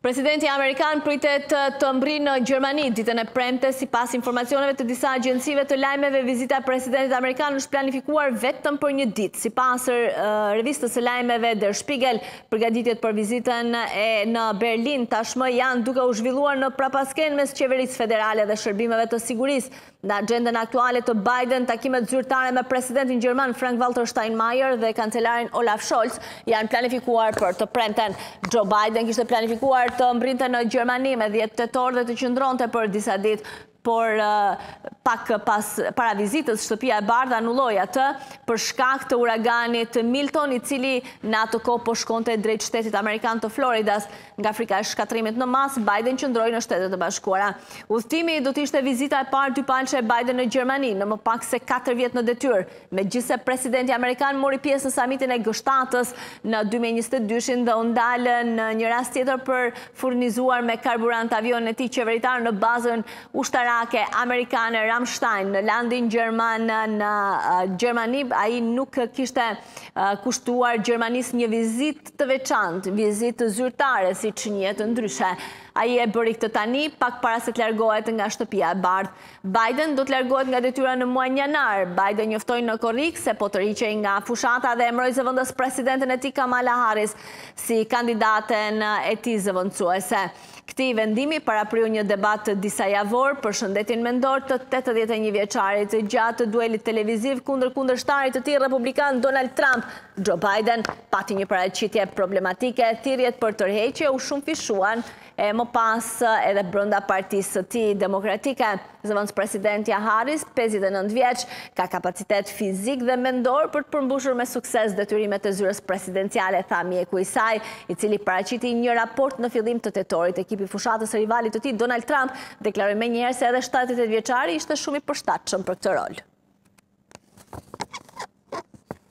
Presidenti Amerikan pritet të mbri në Gjermani ditën e premte. Sipas informacioneve të disa agjencive të lajmeve, vizita e presidentit Amerikan është planifikuar vetëm për një ditë. Sipas revistës së lajmeve Der Spiegel, përgatitjet për vizitën në Berlin tashmë janë duke u zhvilluar në prapasken mes qeverisë federale dhe shërbimeve të sigurisë. Në agendën aktuale të Biden, takimet zyrtare me presidentin gjerman Frank-Walter Steinmeier dhe kancelarin Olaf Scholz janë planifikuar për të premten. Joe Biden kishte planifikuar të mbrinte në Gjermani me 10 tetor dhe të qëndronte për disa ditë, por pak para vizitës shtëpia e bardhë anulloi atë për shkak të uraganit Milton, i cili në atë kohë po shkonte drejt shtetit amerikan të Floridas. Nga frika e shkatrimit në mas, Biden qëndroi në Shtetet e Bashkuara. Udhëtimi do të ishte vizita e parë dypalqe e Biden në Gjermani në më pak se 4 vjet në detyrë. Megjithse presidenti amerikan mori pjesë në samitin e G7-s në 2022 dhe u ndalë në një rast tjetër për furnizuar me karburant avionin e tij qeveritar në bazën ushtarake amerikane Ramstein në landin gjerman në Gjermani. Ai nuk kishte kushtuar Gjermanisë një vizitë të veçantë, vizitë zyrtare siç njihet ndryshe. Ai e bëri këtë tani pak para se të largohet nga shtëpia e bardhë. Biden do të largohet nga detyra në muajin janar. Biden njoftoi në korrik se po të riqej nga fushata dhe emëroi zëvendës presidenten e tij Kamala Harris si kandidaten e tij zëvendësuese. Këtij vendimi parapriu një debat disa javor për shëndetin mendor të 81 vjeçarit gjatë duelit televiziv kundër kundërshtarit të tij republikan Donald Trump. Joe Biden pati një paraqitje problematike, thirrjet për tërheqje u shumëfishuan e më pas edhe brenda partisë së tij demokratike. Zëvendës presidentja Harris, 59 vjeç, ka kapacitet fizik dhe mendor për të përmbushur me sukses detyrimet e zyrës presidenciale, tha mjeku i saj, i cili paraqiti një raport në fillim të tetorit. Ekipi fushatës së rivalit të tij Donald Trump deklaroi menjëherë se edhe 78 vjeçari ishte shumë i përshtatshëm për këtë rol.